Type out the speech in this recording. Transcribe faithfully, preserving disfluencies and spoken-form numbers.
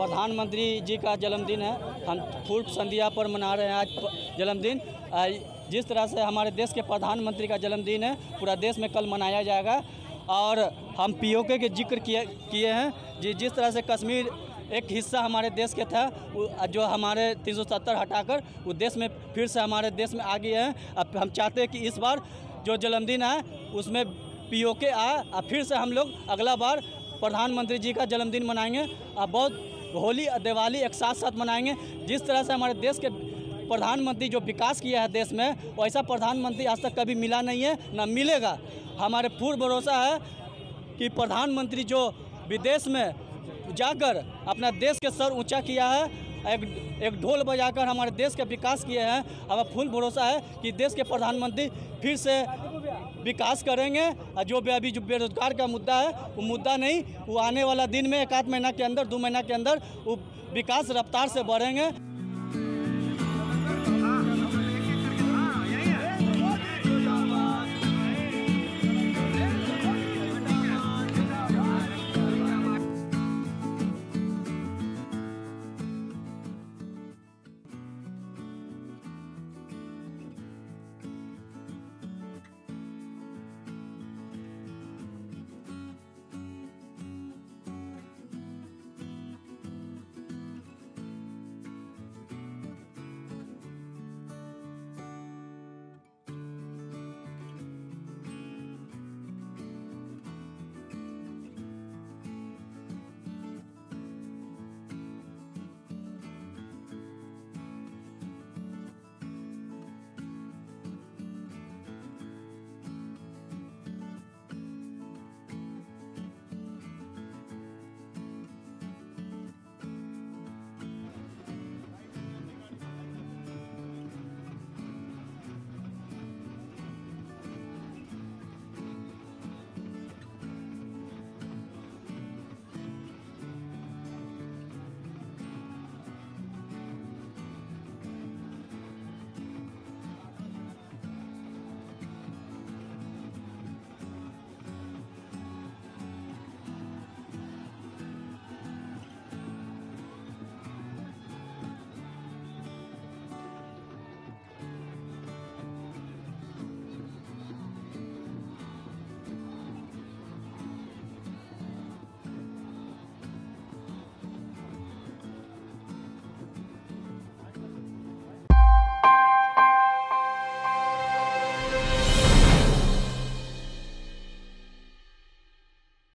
प्रधानमंत्री जी का जन्मदिन है। हम पूर्व संध्या पर मना रहे हैं आज जन्मदिन। जिस तरह से हमारे देश के प्रधानमंत्री का जन्मदिन है, पूरा देश में कल मनाया जाएगा। और हम पीओके के जिक्र किए किए हैं। जी जिस तरह से कश्मीर एक हिस्सा हमारे देश के था, जो हमारे तीन सौ सत्तर हटाकर वो देश में फिर से हमारे देश में आ गए हैं। अब हम चाहते हैं कि इस बार जो जन्मदिन है उसमें पीओके आए और फिर से हम लोग अगला बार प्रधानमंत्री जी का जन्मदिन मनाएंगे और बहुत होली और दिवाली एक साथ साथ मनाएंगे। जिस तरह से हमारे देश के प्रधानमंत्री जो विकास किया है देश में, वैसा प्रधानमंत्री आज तक कभी मिला नहीं है, ना मिलेगा। हमारे पूर्ण भरोसा है कि प्रधानमंत्री जो विदेश में जाकर अपना देश के सर ऊंचा किया है, एक एक ढोल बजाकर हमारे देश का विकास किए हैं, हमें पूर्ण भरोसा है कि देश के प्रधानमंत्री फिर से विकास करेंगे। और जो भी अभी जो बेरोजगार का मुद्दा है वो मुद्दा नहीं, वो आने वाला दिन में एक आध महीना के अंदर, दो महीना के अंदर वो विकास रफ्तार से बढ़ेंगे।